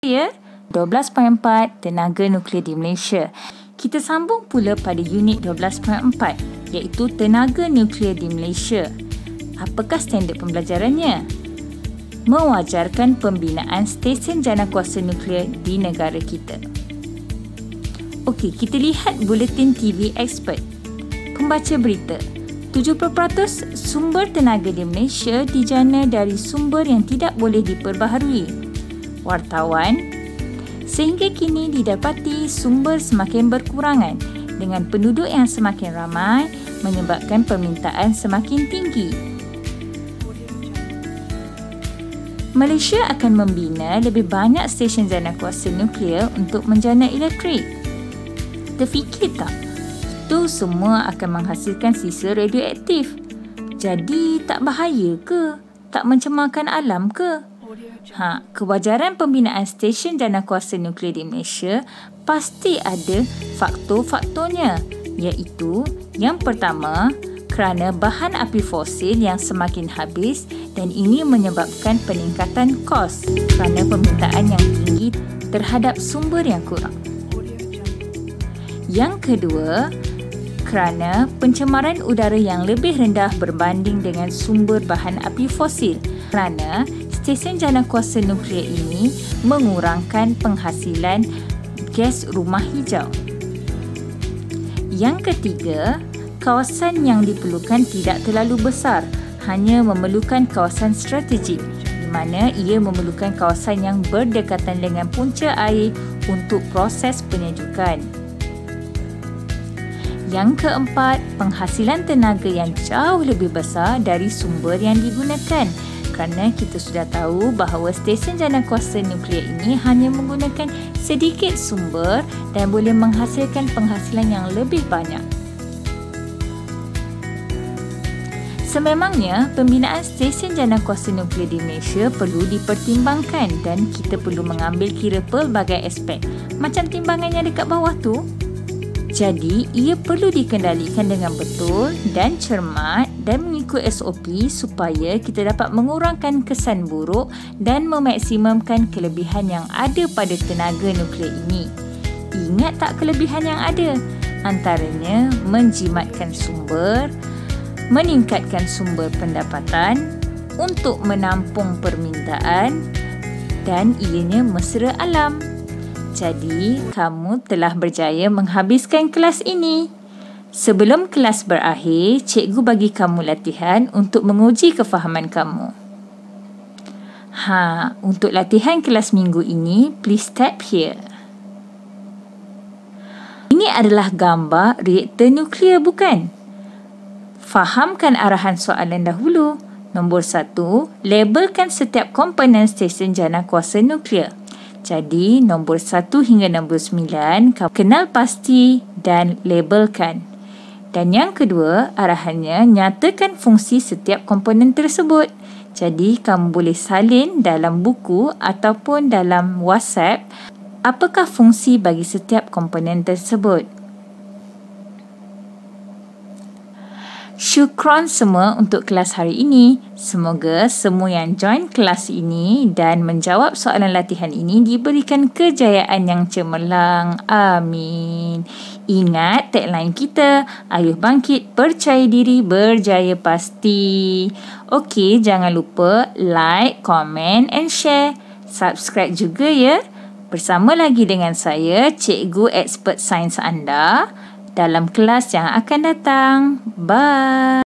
Ya, 12.4 tenaga nuklear di Malaysia. Kita sambung pula pada unit 12.4 iaitu tenaga nuklear di Malaysia. Apakah standard pembelajarannya? Mewajarkan pembinaan stesen janakuasa nuklear di negara kita. Okey, kita lihat buletin TV Expert. Pembaca berita. 70% sumber tenaga di Malaysia dijana dari sumber yang tidak boleh diperbaharui. Wartawan, sehingga kini didapati sumber semakin berkurangan dengan penduduk yang semakin ramai menyebabkan permintaan semakin tinggi. Malaysia akan membina lebih banyak stesen janakuasa nuklear untuk menjana elektrik. Terfikir tak? Itu semua akan menghasilkan sisa radioaktif. Jadi tak bahaya ke? Tak mencemarkan alam ke? Kewajaran pembinaan stesen janakuasa nuklear di Malaysia pasti ada faktor-faktornya, iaitu yang pertama, kerana bahan api fosil yang semakin habis dan ini menyebabkan peningkatan kos kerana permintaan yang tinggi terhadap sumber yang kurang. Yang kedua, kerana pencemaran udara yang lebih rendah berbanding dengan sumber bahan api fosil, kerana stesen janakuasa nuklear ini mengurangkan penghasilan gas rumah hijau. Yang ketiga, kawasan yang diperlukan tidak terlalu besar, hanya memerlukan kawasan strategik di mana ia memerlukan kawasan yang berdekatan dengan punca air untuk proses penyejukan. Yang keempat, penghasilan tenaga yang jauh lebih besar dari sumber yang digunakan. Kerana kita sudah tahu bahawa stesen janakuasa nuklear ini hanya menggunakan sedikit sumber dan boleh menghasilkan penghasilan yang lebih banyak. Sememangnya, pembinaan stesen janakuasa nuklear di Malaysia perlu dipertimbangkan dan kita perlu mengambil kira pelbagai aspek. Macam timbangan yang dekat bawah tu. Jadi, ia perlu dikendalikan dengan betul dan cermat dan mengikut SOP supaya kita dapat mengurangkan kesan buruk dan memaksimumkan kelebihan yang ada pada tenaga nuklear ini. Ingat tak kelebihan yang ada? Antaranya menjimatkan sumber, meningkatkan sumber pendapatan untuk menampung permintaan dan ianya mesra alam. Jadi, kamu telah berjaya menghabiskan kelas ini. Sebelum kelas berakhir, cikgu bagi kamu latihan untuk menguji kefahaman kamu. Untuk latihan kelas minggu ini, please tap here. Ini adalah gambar reaktor nuklear, bukan? Fahamkan arahan soalan dahulu. Nombor 1, labelkan setiap komponen stesen janakuasa nuklear. Jadi, nombor 1 hingga nombor 9, kamu kenal pasti dan labelkan. Dan yang kedua, arahannya nyatakan fungsi setiap komponen tersebut. Jadi, kamu boleh salin dalam buku ataupun dalam WhatsApp apakah fungsi bagi setiap komponen tersebut. Syukran semua untuk kelas hari ini. Semoga semua yang join kelas ini dan menjawab soalan latihan ini diberikan kejayaan yang cemerlang. Amin. Ingat tagline kita, ayuh bangkit, percaya diri, berjaya pasti. Okey, jangan lupa like, comment and share. Subscribe juga ya. Bersama lagi dengan saya, Cikgu Expert Sains anda, dalam kelas yang akan datang. Bye.